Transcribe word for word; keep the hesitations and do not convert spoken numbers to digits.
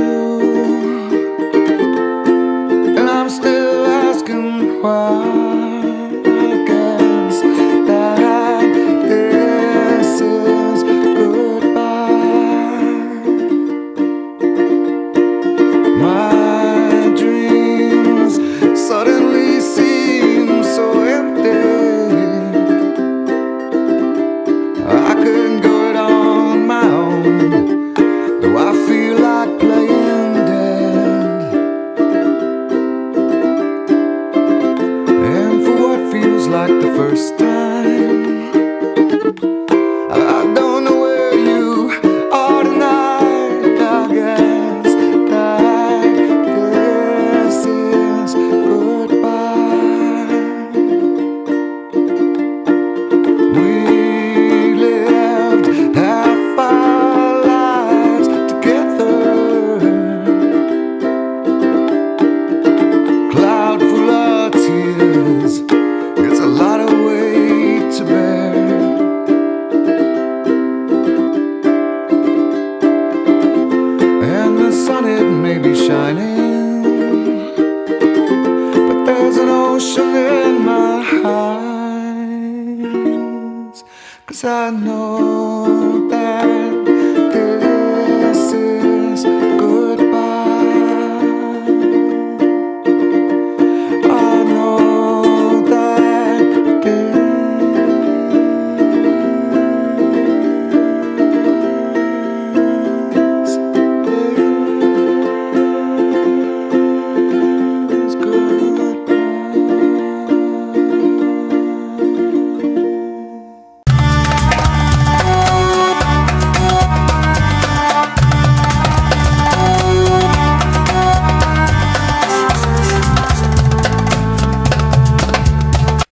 and I'm still asking why. I guess that this is goodbye. My dreams suddenly seem so empty. I couldn't go it on my own, though I feel like playing dead. And for what feels like the first time, I don't know where you are tonight. I guess that this is goodbye. We half our lives together, cloud full of tears. It's a lot of weight to bear. And the sun, it may be shining, but there's an ocean in my eyes. 'Cause I know